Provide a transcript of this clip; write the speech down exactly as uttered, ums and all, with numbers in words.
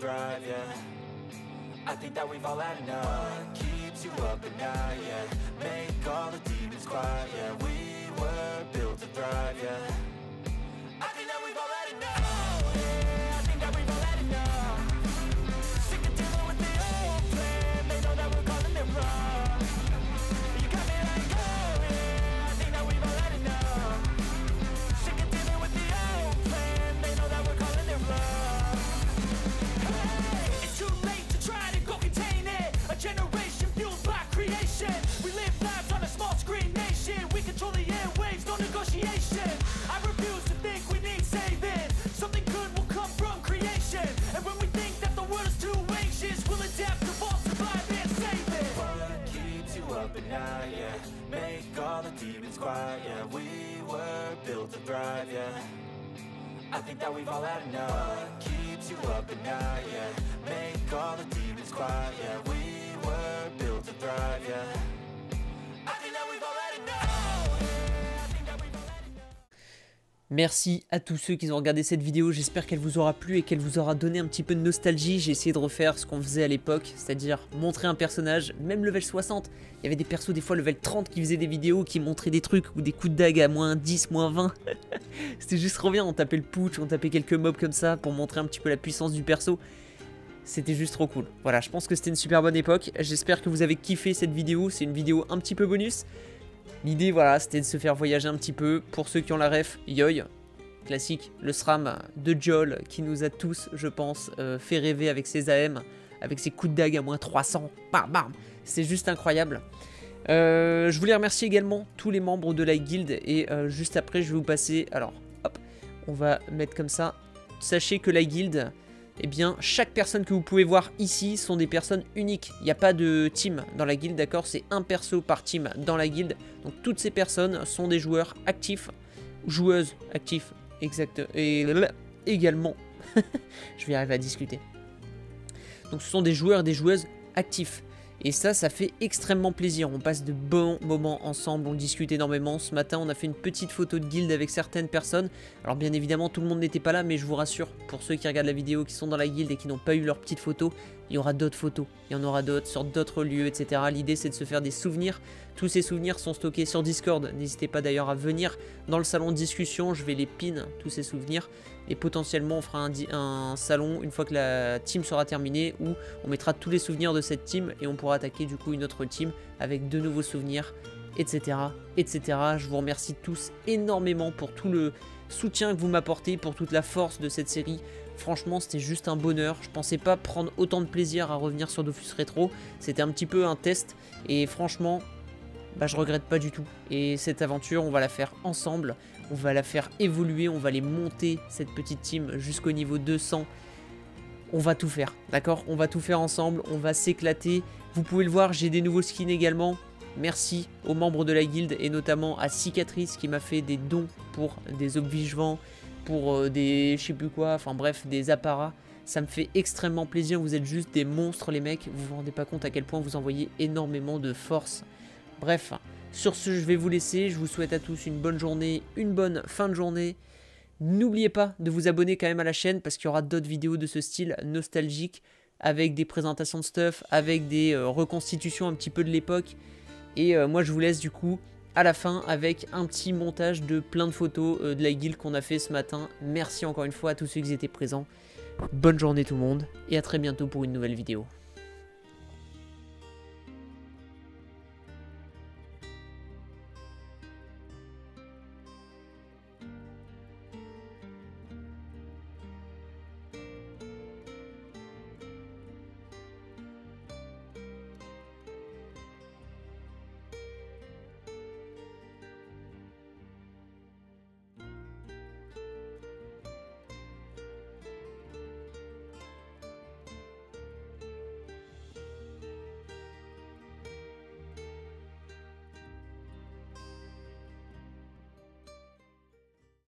thrive, yeah. I think that we've all had enough. What keeps you up at night, yeah. Make all the demons quiet, yeah. We were built to thrive, yeah. I think that we've all had enough. Yeah, I think that we've all had enough. Sick of dealing with the old plan. They know that we're calling it wrong. You got me like, oh yeah, I think that we've all had enough. Sick of dealing with the old plan. They know that we're calling it wrong. Hey, it's too late to try to go contain it. A generation fueled by creation. We live lives on a small screen nation. We control the airwaves, no negotiation. I refuse to think we need saving. Something good will come from creation. And when we think that the world is too anxious, we'll adapt, evolve, survive, and save it. What keeps you up at night, yeah. Make all the demons quiet, yeah. We were built to thrive, yeah. I think that we've all had enough. What keeps you up at night, yeah. Make all the demons quiet, yeah. We were built to thrive, yeah. I think that we've all had enough. Yeah, I think that we've all had enough. Merci à tous ceux qui ont regardé cette vidéo, j'espère qu'elle vous aura plu et qu'elle vous aura donné un petit peu de nostalgie. J'ai essayé de refaire ce qu'on faisait à l'époque, c'est-à-dire montrer un personnage, même level soixante. Il y avait des persos des fois level trente qui faisaient des vidéos, qui montraient des trucs ou des coups de dague à moins dix, moins vingt. C'était juste trop bien, on tapait le putsch, on tapait quelques mobs comme ça pour montrer un petit peu la puissance du perso. C'était juste trop cool. Voilà, je pense que c'était une super bonne époque. J'espère que vous avez kiffé cette vidéo, c'est une vidéo un petit peu bonus. L'idée, voilà, c'était de se faire voyager un petit peu. Pour ceux qui ont la ref, Yoy, classique, le SRAM de Jol, qui nous a tous, je pense, euh, fait rêver avec ses A M, avec ses coups de dague à moins trois cents. Bam, bam. C'est juste incroyable. Euh, je voulais remercier également tous les membres de la guilde. Et euh, juste après, je vais vous passer... Alors, hop, on va mettre comme ça. Sachez que la guilde... Eh bien, chaque personne que vous pouvez voir ici sont des personnes uniques. Il n'y a pas de team dans la guilde, d'accord? C'est un perso par team dans la guilde. Donc, toutes ces personnes sont des joueurs actifs. Joueuses actifs, exact. Et également, je vais arriver à discuter. Donc, ce sont des joueurs et des joueuses actifs. Et ça, ça fait extrêmement plaisir. On passe de bons moments ensemble, on discute énormément. Ce matin, on a fait une petite photo de guilde avec certaines personnes. Alors bien évidemment, tout le monde n'était pas là, mais je vous rassure, pour ceux qui regardent la vidéo, qui sont dans la guilde et qui n'ont pas eu leur petite photo, il y aura d'autres photos. Il y en aura d'autres sur d'autres lieux, et cetera. L'idée, c'est de se faire des souvenirs. Tous ces souvenirs sont stockés sur Discord. N'hésitez pas d'ailleurs à venir dans le salon de discussion. Je vais les pin, tous ces souvenirs. Et potentiellement, on fera un, un salon une fois que la team sera terminée où on mettra tous les souvenirs de cette team et on pourra attaquer du coup une autre team avec de nouveaux souvenirs, et cetera, et cetera. Je vous remercie tous énormément pour tout le soutien que vous m'apportez, pour toute la force de cette série. Franchement, c'était juste un bonheur. Je pensais pas prendre autant de plaisir à revenir sur Dofus Rétro. C'était un petit peu un test et franchement, bah, je regrette pas du tout. Et cette aventure, on va la faire ensemble. On va la faire évoluer, on va les monter, cette petite team, jusqu'au niveau deux cents. On va tout faire, d'accord? On va tout faire ensemble, on va s'éclater. Vous pouvez le voir, j'ai des nouveaux skins également. Merci aux membres de la guilde et notamment à Cicatrice qui m'a fait des dons pour des obvigevants, pour euh, des je sais plus quoi, enfin bref, des apparats. Ça me fait extrêmement plaisir, vous êtes juste des monstres les mecs. Vous vous rendez pas compte à quel point vous envoyez énormément de force. Bref, sur ce, je vais vous laisser. Je vous souhaite à tous une bonne journée, une bonne fin de journée. N'oubliez pas de vous abonner quand même à la chaîne parce qu'il y aura d'autres vidéos de ce style nostalgique avec des présentations de stuff, avec des euh, reconstitutions un petit peu de l'époque. Et euh, moi, je vous laisse du coup à la fin avec un petit montage de plein de photos euh, de la guilde qu'on a fait ce matin. Merci encore une fois à tous ceux qui étaient présents. Bonne journée tout le monde et à très bientôt pour une nouvelle vidéo.